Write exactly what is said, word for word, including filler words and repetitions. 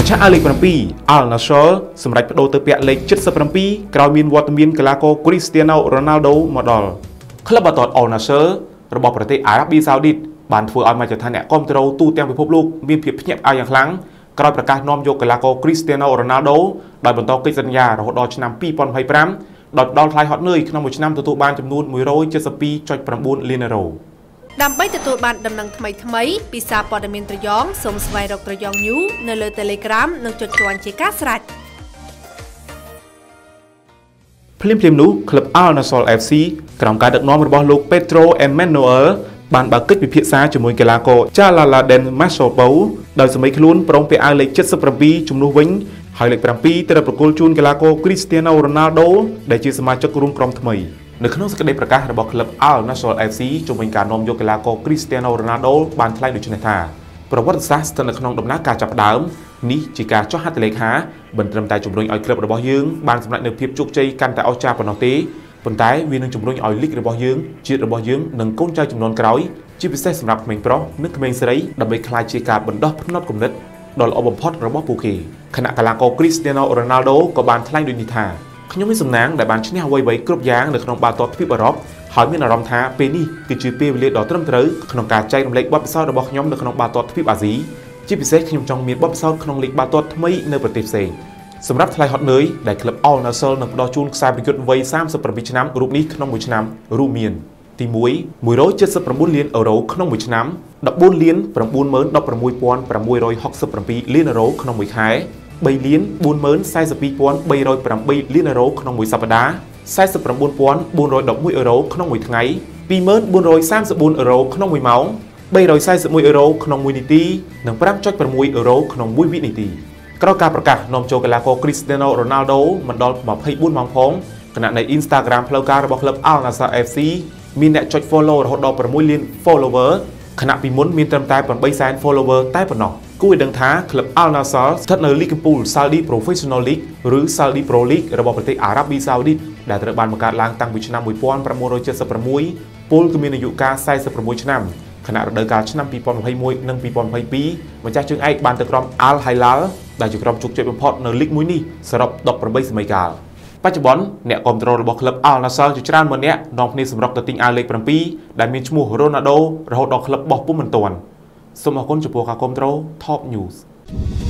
ឆាកអាលេខ7 Al Nassr សម្រាប់បដូរទៅពាក់លេខเจ็ดสิบเจ็ดក្រោយមានវត្តមានកីឡាករ Cristiano Ronaldo មកដល់ក្លឹបបាល់ទាត់ Al Nassr របស់ប្រទេសអារ៉ាប៊ីសាអូឌីតបានធ្វើឲ្យមជ្ឈដ្ឋានអ្នកគាំទ្រទូទាំងពិភពលោកមានភាពភ្ញាក់ផ្អើលយ៉ាងខ្លាំងក្រោយប្រកាសនាំយកកីឡាករ Cristiano Ronaldo ដោយបន្តកិច្ចសន្យារហូតដល់ឆ្នាំពីរពាន់ยี่สิบห้าដោយផ្ដល់ថ្លៃហត់នឿយក្នុងមួយឆ្នាំទទួលបានចំនួនមួយរយเจ็ดสิบสองจุดเก้าលានអឺរ៉ូដើម្បីទទួលបានដំណឹងថ្មីថ្មីពីសារព័ត៌មានត្រយងសូមស្វែងរកត្រយង News នៅលើ Telegram និងចុចជាន់ជាការស្រេចភ្លាមៗនោះក្លឹប Al Nassr เอฟ ซี ក្រោមការដឹកនាំរបស់លោក Pedro Emmanuel បានបើកកិច្ចពិភាក្សាជាមួយកីឡាករ Jalaladen Massopo ដោយសម្រេចខ្លួនព្រមពាក់អាវលេខเจ็ดสิบเจ็ดជំនួសវិញហើយលេខเจ็ดត្រូវប្រគល់ជូនកីឡាករ Cristiano Ronaldo ដែលជាសមាជិករួមក្រុមថ្មីនៅក្នុងសេចក្តីប្រកាសរបស់ក្លឹប Al Nassr เอฟ ซี ជំវិញការនាំយកកីឡាករ Cristiano Ronaldo បានថ្លែងដូចនេះថាប្រវត្តិសាស្ត្រស្ថិតនៅក្នុងដំណើរការចាប់ផ្ដើមនេះជាការចុះហត្ថលេខាមិនត្រឹមតែជំរុញឲ្យក្លឹបរបស់យើងបានសម្រេចនូវភាពជោគជ័យកាន់តែអស្ចារ្យប៉ុណ្ណោះទេប៉ុន្តែវានឹងជំរុញឲ្យលីករបស់យើងជាតិរបស់យើងនិងកូនចៅចំនួនក្រោយជាពិសេសសម្រាប់ក្មេងប្រុសនិងក្មេងស្រីដើម្បីក្លាយជាការបណ្ដោះផ្នត់គំនិតដ៏ល្អបំផុតរបស់ពួកគេខណៈកីឡាករ Cristiano Ronaldo ក៏បានថ្លែងដូចនេះថាខ្ញុំមានសំណាងដែលបានឈ្នះអ្វីៗគ្រប់យ៉ាងនៅក្នុងបាល់ទាត់ទ្វីបអឺរ៉ុបហើយមានអារម្មណ៍ថាពេលនេះគឺជាពេលវេលាដ៏ត្រឹមត្រូវក្នុងការចែករំលែកបទពិសោធន៍របស់ខ្ញុំនៅក្នុងបាល់ទាត់ទ្វីបអាស៊ីជាពិសេសខ្ញុំចង់មានបទពិសោធន៍ក្នុងលីកបាល់ទាត់ថ្មីនៅប្រទេសផ្សេងសម្រាប់ថ្លៃហត់នឿយដែលក្លឹប Al Nassr នឹងផ្ដល់ជូនខ្សែប្រយុទ្ធវ័យសាមសិបប្រាំពីរឆ្នាំរូបនេះក្នុងមួយឆ្នាំរួមមានទី1 មួយរយเจ็ดสิบเก้าលានអឺរ៉ូក្នុងមួយឆ្នាំដប់បួនលានប្រាំបួនម៉ឺនដប់ប្រាំមួយពាន់ប្រាំមួយរយហុកសិបប្រាំពីរលានអឺរ៉ូក្នុងមួយខែបីលានបួនម៉ឺនสี่สิบสองពាន់បីរយប្រាំបីលានអឺរ៉ូក្នុងមួយសប្តាហ៍สี่สิบเก้าពាន់បួនរយដប់មួយអឺរ៉ូក្នុងមួយថ្ងៃពីរម៉ឺនបួនរយសាមសិបបួនអឺរ៉ូក្នុងមួយម៉ោងបីរយสี่สิบเอ็ดអឺរ៉ូក្នុងមួយនាទីនិងห้าจุดหกអឺរ៉ូក្នុងមួយវិនាទីក្រោយការប្រកាសនាំចូលកីឡាករ Cristiano Ronaldo មកដល់ยี่สิบสี่ម៉ោងផងខណៈនៅ Instagram ផ្លូវការរបស់ក្លឹប Al Nassr เอฟ ซี មានអ្នកចុច follow រហូតដល់หกលាន follower ខណៈពីមុនមានត្រឹមតែแปดសែន follower តែប៉ុណ្ណោះគួរឲ្យដឹងថាក្លឹប Al Nassr ស្ថិតនៅលីកកំពូល Saudi Professional League ឬ Saudi Pro League របស់ប្រទេសអារ៉ាប៊ីសាអូឌីតដែលត្រូវបានបង្កើតឡើងតាំងពីឆ្នាំmột nghìn tám trăm七十sáuពលគឺមានអាយុកាលสี่สิบหกឆ្នាំខណៈរដូវកាលឆ្នាំยี่สิบยี่สิบเอ็ดនិងยี่สิบยี่สิบสองម្ចាស់ជើងឯកបានទៅក្រុម Al Hilal ដែលជាក្រុមជោគជ័យបំផុតនៅលីកមួយនេះសរុបដប់ប្រាំបីសម័យកាលបច្ចុប្បន្នអ្នកគាំទ្ររបស់ក្លឹប Al Nassr ជាច្រើនម៉ឺននាក់នាំគ្នាសម្រុកទៅទិញអាវលេខsevenដែលមានឈ្មោះ Ronaldo រហូតដល់ក្លឹបបោះពុំមិនទាន់សូមអរគុណចំពោះការគាំទ្រ Top News